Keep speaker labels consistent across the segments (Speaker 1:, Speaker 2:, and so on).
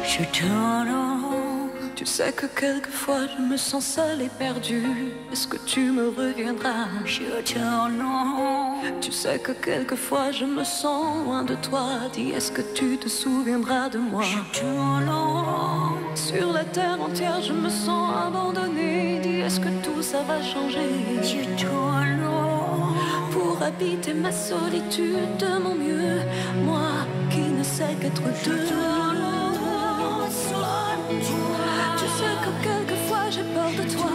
Speaker 1: Je t'adore.
Speaker 2: Tu sais que quelquefois je me sens seule et perdue. Est-ce que tu me reviendras?
Speaker 1: Je t'adore.
Speaker 2: Tu sais que quelquefois je me sens loin de toi. Dis, est-ce que tu te souviendras de moi?
Speaker 1: Je t'adore.
Speaker 2: Sur la terre entière je me sens abandonnée. Dis, est-ce que tout ça va changer?
Speaker 1: Je t'adore.
Speaker 2: Pour habiter ma solitude de mon mieux, moi qui ne sais qu'être deux. Tu sais que quelquefois j'ai peur de toi.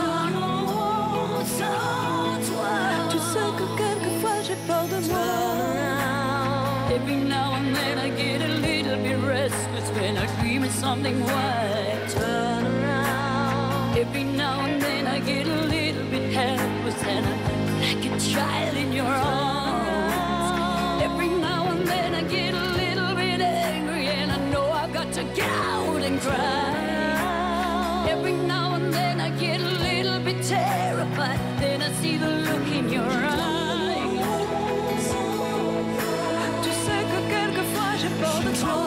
Speaker 2: Tu sais que quelquefois j'ai peur de moi.
Speaker 1: Every now and then I get a little bit restless when I dream of something white.
Speaker 2: Turn around.
Speaker 1: Every now and then I get a little bit helpless and I'm like a child in your arms. Every now and then I get a little bit angry and I know I've got to get out and cry. Every now and then I get a little bit terrified, then I see the look in your eyes.
Speaker 2: Tu sais que quelquefois j'ai peur de toi.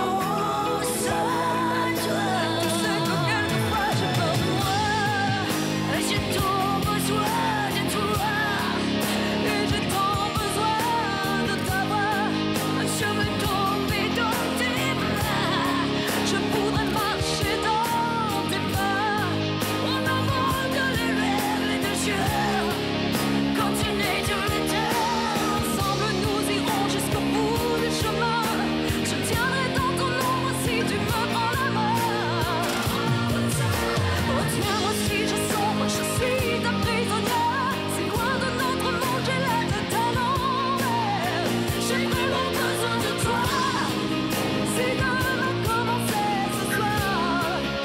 Speaker 2: Tu sais que quelquefois j'ai peur de moi.
Speaker 1: J'ai trop besoin de toi.
Speaker 2: Et j'ai tant besoin de t'avoir.
Speaker 1: Je veux tomber dans tes bras.
Speaker 2: Je voudrais marcher dans tes pas.
Speaker 1: En avant de les rêves et de jeux. Continuer tout le temps.
Speaker 2: Ensemble nous irons jusqu'au bout du chemin. Je tiendrai dans ton ombre si tu me prends la main. Retiens-moi si je sombre, je suis ta prisonnière. Si loin de notre monde j'ai la tête à l'envers.
Speaker 1: J'ai vraiment besoin de toi.
Speaker 2: Si demain commençait ce soir.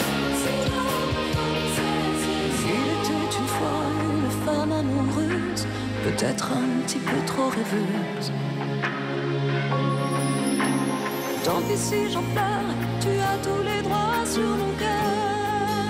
Speaker 2: Il était une fois une femme amoureuse, peut-être un petit peu trop rêveuse. Tant pis si j'en pleure, tu as tous les droits sur mon cœur.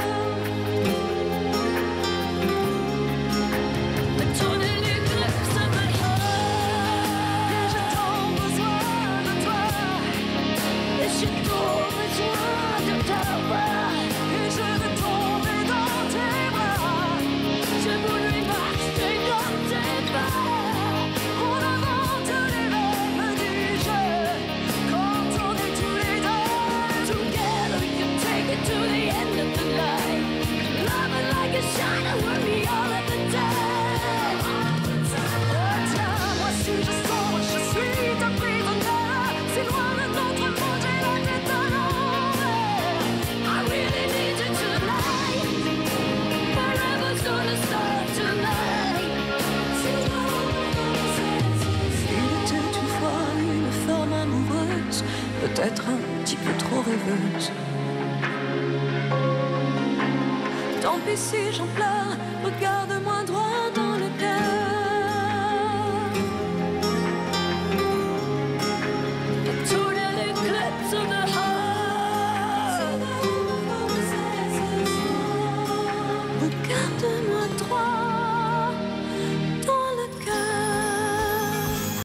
Speaker 1: Tourner les clubs à ma
Speaker 2: Et j'ai tant besoin de toi.
Speaker 1: Et j'ai trop besoin de t'avoir.
Speaker 2: Et je veux tomber dans tes bras.
Speaker 1: Je voudrais marcher dans tes bras.
Speaker 2: On invente les rêves du jeu. Quand on est tous les deux.
Speaker 1: Together we can take it to the end of the line. Love it like a shiner, we'll be all at the time.
Speaker 2: Retiens-moi si je sombre, je suis ta prisonnière. Si loin de notre monde, j'ai la tête à l'envers.
Speaker 1: I really need you tonight. Forever's gonna start tonight.
Speaker 2: Il était une fois une femme amoureuse, peut-être un petit peu trop rêveuse. Tant pis si j'en pleure, regarde moindre